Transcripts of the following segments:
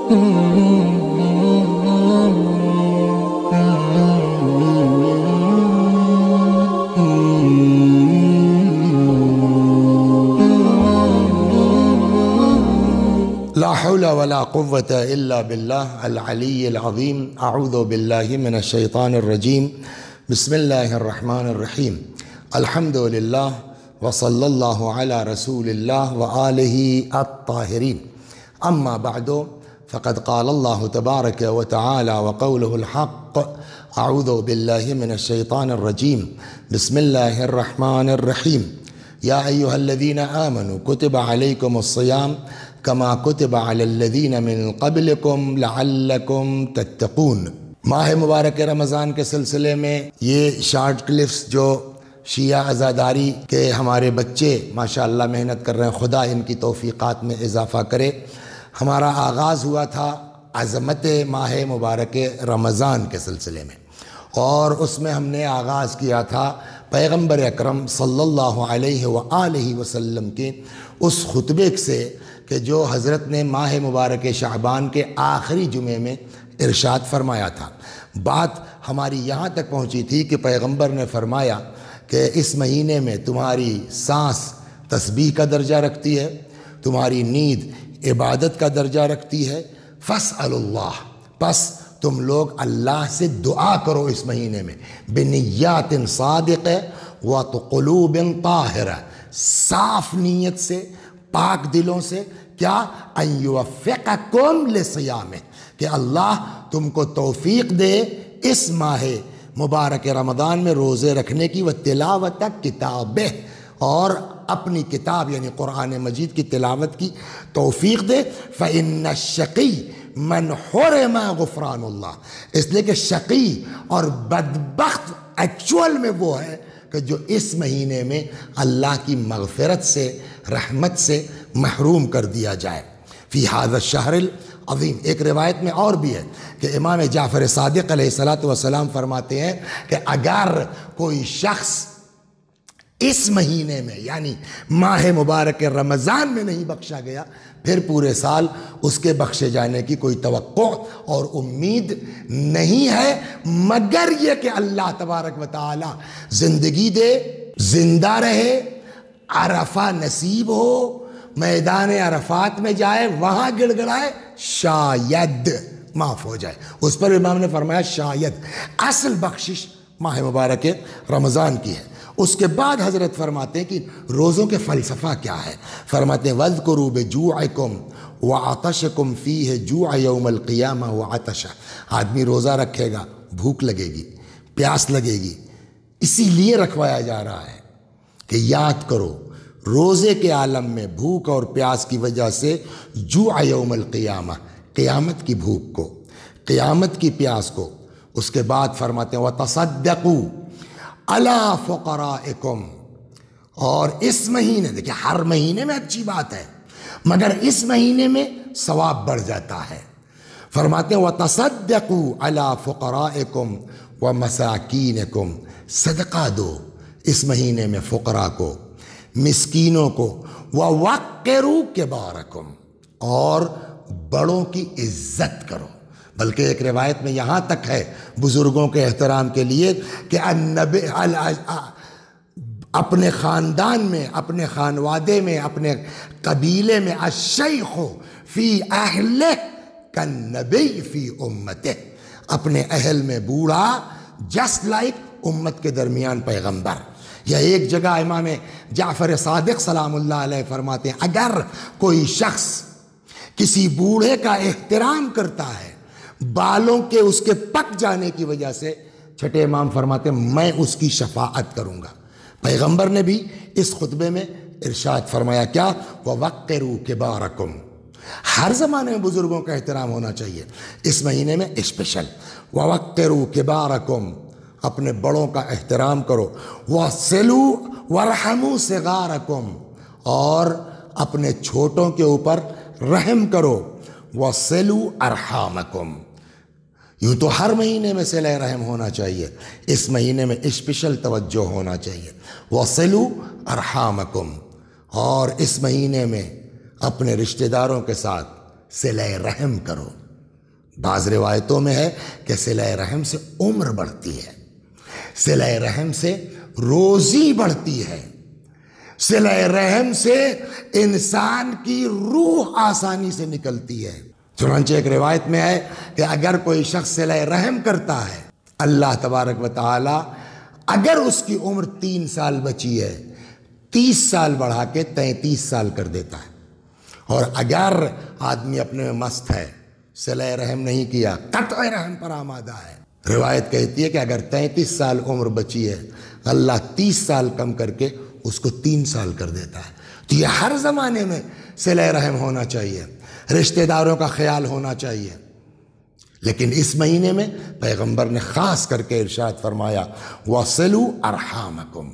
لا حول ولا قوة إلا بالله العلي العظيم. أعوذ بالله من الشيطان الرجيم. بسم الله الرحمن الرحيم. الحمد لله وصلى الله على رسول الله وآله الطاهرين. أما بعد فقد قال الله تبارك وتعالى وقوله الحق. أعوذ بالله من الشيطان الرجيم. بسم الله الرحمن الرحيم. يا أيها الذين آمنوا كتب عليكم الصيام کما کتب علی الذین من قبلکم لعلکم تتقون. ماہ مبارک رمضان کے سلسلے میں یہ شارٹ کلپس جو شیعہ عزاداری کے ہمارے بچے ماشاءاللہ محنت کر رہے ہیں، خدا ان کی توفیقات میں اضافہ کرے. ہمارا آغاز ہوا تھا عظمت ماہ مبارک رمضان کے سلسلے میں، اور اس میں ہم نے آغاز کیا تھا پیغمبر اکرم صلی اللہ علیہ وآلہ وسلم کے اس خطبے سے کہ جو حضرت نے ماہ مبارک شعبان کے آخری جمعے میں ارشاد فرمایا تھا. بات ہماری یہاں تک پہنچی تھی کہ پیغمبر نے فرمایا کہ اس مہینے میں تمہاری سانس تسبیح کا درجہ رکھتی ہے، تمہاری نیند عبادت کا درجہ رکھتی ہے. فاسألوا اللہ، پس تم لوگ اللہ سے دعا کرو اس مہینے میں بنیات صادق وقلوب طاہرہ، صاف نیت سے، پاک دلوں سے. کیا؟ ان یوفقکم لصیامہ، کہ اللہ تم کو توفیق دے اس ماہ مبارک رمضان میں روزے رکھنے کی، و تلاوت کتابہ، اور اپنی کتاب یعنی قرآن مجید کی تلاوت کی توفیق دے. فإن الشقی من حرم غفران اللہ، اس لیے کہ شقی اور بدبخت ایکچول میں وہ ہے کہ جو اس مہینے میں اللہ کی مغفرت سے، رحمت سے محروم کر دیا جائے. فی ھذا الشہر العظیم. ایک روایت میں اور بھی ہے کہ امام جعفر صادق علیہ السلام فرماتے ہیں کہ اگر کوئی شخص اس مہینے میں یعنی ماہ مبارک رمضان میں نہیں بخشا گیا، پھر پورے سال اس کے بخشے جانے کی کوئی توقع اور امید نہیں ہے، مگر یہ کہ اللہ تبارک و تعالی زندگی دے، زندہ رہے، عرفہ نصیب ہو، میدان عرفات میں جائے، وہاں گڑ گڑائے، شاید معاف ہو جائے. اس پر امام نے فرمایا شاید. اصل بخشش ماہ مبارک رمضان کی ہے. اس کے بعد حضرت فرماتے ہیں کہ روزوں کے فلسفہ کیا ہے. فرماتے ہیں وَاذْكُرُوا بِجُوعِكُمْ وَعَطَشِكُمْ فِيهِ جُوعَ يَوْمَ الْقِيَامَةِ وَعَطَشَ. آدمی روزہ رکھے گا، بھوک لگے گی، پیاس لگے گی، اسی لیے رکھوایا جا رہا ہے کہ یاد کرو روزے کے عالم میں بھوک اور پیاس کی وجہ سے جوع یوم القیامہ، قیامت کی بھوک کو، قیامت کی پیاس کو. اس کے بعد فرماتے ہیں وَتَصَدَّقُوا عَلَىٰ فُقَرَائِكُمْ. اور اس مہینے، دیکھیں ہر مہینے میں اچھی بات ہے مگر اس مہینے میں ثواب بڑھ جاتا ہے. فرماتے ہیں وَتَصَدَّقُوا عَلَىٰ فُقَرَائِكُمْ وَمَسَاكِينِكُمْ. صدقہ دو اس مہینے میں فقراء کو، مسکینوں کو. وَوَقِّرُوا كِبَارَكُمْ، اور بڑوں کی عزت کرو. بلکہ ایک روایت میں یہاں تک ہے بزرگوں کے احترام کے لیے کہ اپنے خاندان میں، اپنے خانوادے میں، اپنے قبیلے میں الشیخ فی اہلہ کالنبی فی امتہ. اپنے اہل میں بوڑھا جسٹ لائک امت کے درمیان پیغمبر. یا ایک جگہ امام جعفر صادق سلام اللہ علیہ فرماتے ہیں اگر کوئی شخص کسی بوڑھے کا احترام کرتا ہے بالوں کے اس کے پک جانے کی وجہ سے، چھٹے امام فرماتے ہیں میں اس کی شفاعت کروں گا. پیغمبر نے بھی اس خطبے میں ارشاد فرمایا کیا؟ وَوَقِّرُوا كِبَارَكُمْ. ہر زمانے میں بزرگوں کا احترام ہونا چاہیے، اس مہینے میں اسپیشل. وَوَقِّرُوا كِبَارَكُمْ، اپنے بڑوں کا احترام کرو. وَصِلُوا وَارْحَمُوا صِغَارَكُمْ، اور اپنے چھوٹوں کے اوپر رحم کرو. وَصِلُوا أَرْحَامَكُمْ. یوں تو ہر مہینے میں صلہ رحم ہونا چاہیے، اس مہینے میں اسپیشل توجہ ہونا چاہیے. وَصِلُوا أَرْحَامَكُمْ، اور اس مہینے میں اپنے رشتہ داروں کے ساتھ صلہ رحم کرو۔ بعض روایتوں میں ہے کہ صلہ رحم سے عمر بڑھتی ہے، صلہ رحم سے روزی بڑھتی ہے، صلہ رحم سے انسان کی روح آسانی سے نکلتی ہے۔ چنانچہ ایک روایت میں ہے کہ اگر کوئی شخص صلہ رحم کرتا ہے، اللہ تبارک و تعالی اگر اس کی عمر 3 سال بچی ہے 30 سال بڑھا کے 33 سال کر دیتا ہے۔ اور اگر آدمی اپنے میں مست ہے، صلہ رحم نہیں کیا، قطع رحم پر آمادہ ہے، روایت کہتی ہے کہ اگر 33 سال عمر بچی ہے، اللہ 30 سال کم کر کے اس کو 3 سال کر دیتا ہے۔ تو یہ ہر زمانے میں صلہ رحم ہونا چاہیے، رشتہ داروں کا خیال ہونا چاہیے۔ لیکن اس مہینے میں پیغمبر نے خاص کر کے ارشاد فرمایا وَصِلُوا أَرْحَامَكُمْ،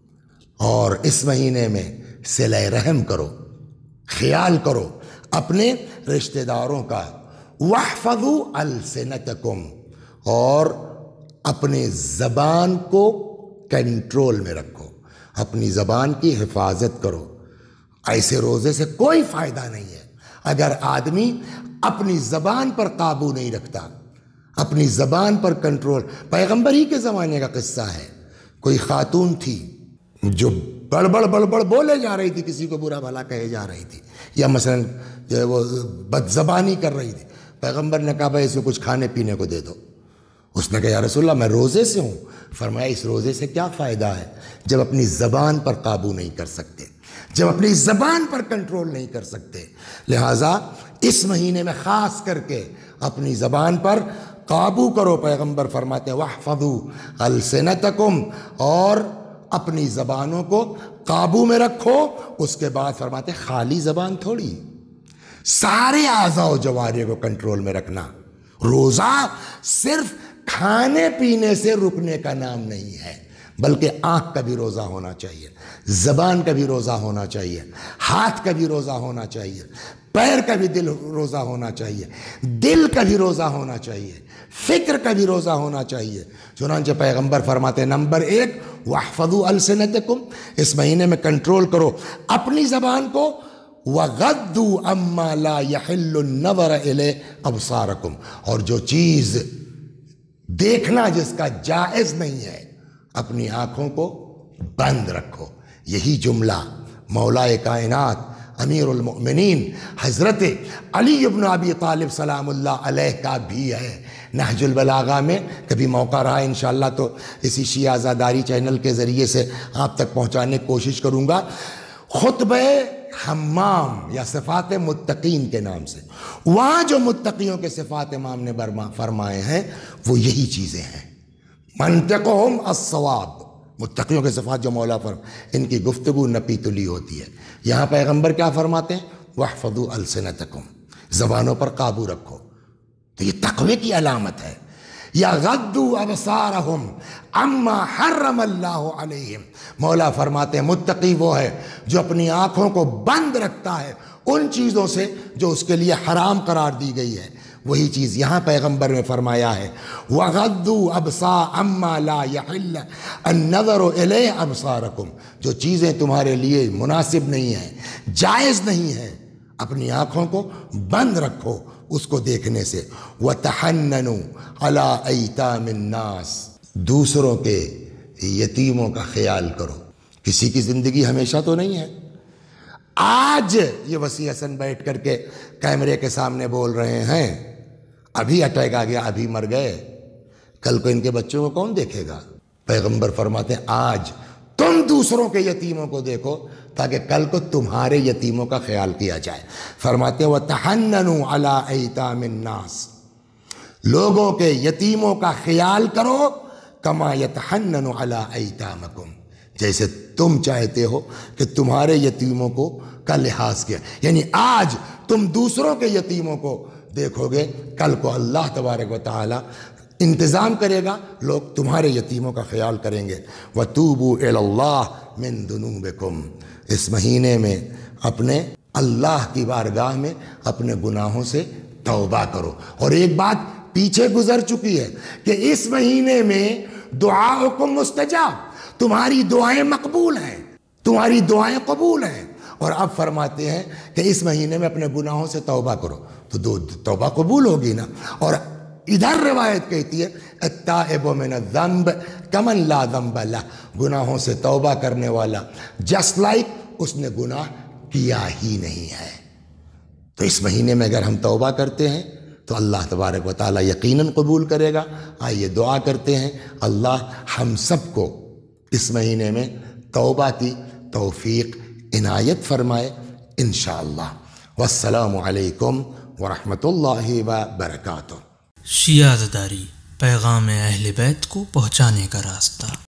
اور اس مہینے میں صلہ رحم کرو، خیال کرو اپنے رشتہ داروں کا، وَاحْفَظُوا أَلْسِنَتَكُمْ، اور اپنے زبان کو کنٹرول میں رکھو، اپنی زبان کی حفاظت کرو۔ ایسے روزے سے کوئی فائدہ نہیں ہے اگر آدمی اپنی زبان پر قابو نہیں رکھتا، اپنی زبان پر کنٹرول۔ پیغمبر ہی کے زمانے کا قصہ ہے، کوئی خاتون تھی جو بڑبڑ بولے جا رہی تھی، کسی کو برا بھلا کہے جا رہی تھی، یا مثلا جو ہے وہ بد زبانی کر رہی تھی۔ پیغمبر نے کہا بھائی اس کو کچھ کھانے پینے کو دے دو۔ اس نے کہا یا رسول اللہ میں روزے سے ہوں۔ فرمایا اس روزے سے کیا فائدہ ہے جب اپنی زبان پر قابو نہیں کر سکتے، جب اپنی زبان پر کنٹرول نہیں کر سکتے۔ لہٰذا اس مہینے میں خاص کر کے اپنی زبان پر قابو کرو۔ پیغمبر فرماتے ہیں وَاحْفَظُوا أَلْسِنَتَكُمْ، اور اپنی زبانوں کو قابو میں رکھو۔ اس کے بعد فرماتے ہیں خالی زبان تھوڑی، سارے اعضاء و جوارح کو کنٹرول میں رکھنا۔ روزہ صرف کھانے پینے سے رکنے کا نام نہیں ہے، بلکہ آنکھ کا بھی روزہ ہونا چاہیے، زبان کا بھی روزہ ہونا چاہیے، ہاتھ کا بھی روزہ ہونا چاہیے، پیر کا بھی روزہ ہونا چاہیے، دل کا بھی روزہ ہونا چاہیے، فکر کا بھی روزہ ہونا چاہیے۔ چنانچہ پیغمبر فرماتے ہیں نمبر 1 وَاحْفَظُوا أَلْسِنَتَكُمْ، اس مہینے میں کنٹرول کرو اپنی زبان کو، وَغَضُّوا عَمَّا لَا يَحِلُّ النَّظَرَ إِلَيْهِ أَبْصَارَكُمْ، اور جو چیز دیکھنا جس کا جائز نہیں ہے اپنی آنکھوں کو بند رکھو۔ یہی جملہ مولا کائنات امیر المؤمنین حضرت علی بن ابی طالب سلام اللہ علیہ کا بھی ہے۔ نہج البلاغہ میں کبھی موقع رہا انشاءاللہ تو اسی شیعہ عزاداری چینل کے ذریعے سے آپ تک پہنچانے کی کوشش کروں گا۔ خطبہ حمام یا صفات متقین کے نام سے، وہاں جو متقیوں کے صفات امام نے فرمائے ہیں وہ یہی چیزیں ہیں۔ منطقہم الصواب، متقیوں کے صفات جو مولا ان کی گفتگو نپی تلی ہوتی ہے۔ یہاں پیغمبر کیا فرماتے ہیں وَاحْفَظُوا أَلْسِنَتَكُمْ، زبانوں پر قابو رکھو، تو یہ تقوی کی علامت ہے۔ یا غضوا ابصارہم عما حرم اللہ علیہم، مولا فرماتے ہیں متقی وہ ہے جو اپنی آنکھوں کو بند رکھتا ہے ان چیزوں سے جو اس کے لیے حرام قرار دی گئی ہے۔ وہی چیز یہاں پیغمبر نے فرمایا ہے وَغَضُّوا أَبْصَارَ عَمَّا لَا يَحِلُّ النَّظَرُ إِلَيْهِ أَبْصَارَكُمْ، جو چیزیں تمہارے لیے مناسب نہیں ہیں، جائز نہیں ہیں، اپنی آنکھوں کو بند رکھو اس کو دیکھنے سے۔ وَتَحَنَّنُوا عَلَىٰ أَيْتَامِ النَّاسِ، دوسروں کے یتیموں کا خیال کرو۔ کسی کی زندگی ہمیشہ تو نہیں ہے۔ آج یہ وسیع حسن بیٹھ کر کے کیمرے کے سامنے بول رہے ہیں، ابھی اٹیک آ گیا، ابھی مر گئے، کل کو ان کے بچوں کو کون دیکھے گا؟ پیغمبر فرماتے ہیں آج تم دوسروں کے یتیموں کو دیکھو تاکہ کل کو تمہارے یتیموں کا خیال کیا جائے۔ فرماتے ہیں وَتَحَنَّنُوا عَلَىٰ أَيْتَامِ النَّاسِ، لوگوں کے یتیموں کا خیال کرو کما یتحنن علی ایتامکم، جیسے تم چاہتے ہو کہ تمہارے یتیموں کو کا لحاظ کیا۔ یعنی آج تم دوسروں کے یتیموں کو دیکھو گے، کل کو اللہ تبارک و تعالی انتظام کرے گا، لوگ تمہارے یتیموں کا خیال کریں گے۔ وَتُوبُوا إِلَى اللَّهِ مِن ذُنُوبِكُمْ، اس مہینے میں اپنے اللہ کی بارگاہ میں اپنے گناہوں سے توبہ کرو۔ اور ایک بات پیچھے گزر چکی ہے کہ اس مہینے میں دعاؤکم مستجاب، تمہاری دعائیں مقبول ہیں، تمہاری دعائیں قبول ہیں، اور اب فرماتے ہیں کہ اس مہینے میں اپنے گناہوں سے توبہ کرو، تو توبہ قبول ہوگی نا۔ اور ادھر روایت کہتی ہے التائب من الذنب کمن لا ذنب لہ، گناہوں سے توبہ کرنے والا جسٹ لائک اس نے گناہ کیا ہی نہیں ہے۔ تو اس مہینے میں اگر ہم توبہ کرتے ہیں تو اللہ تبارک و تعالیٰ یقیناً قبول کرے گا۔ آئیے دعا کرتے ہیں اللہ ہم سب کو اس مہینے میں توبہ کی توفیق عنایت فرمائے انشاءاللہ۔ والسلام علیکم ورحمۃ اللہ وبرکاتہ۔ شیعہ زداری، پیغام اہل بیت کو پہنچانے کا راستہ۔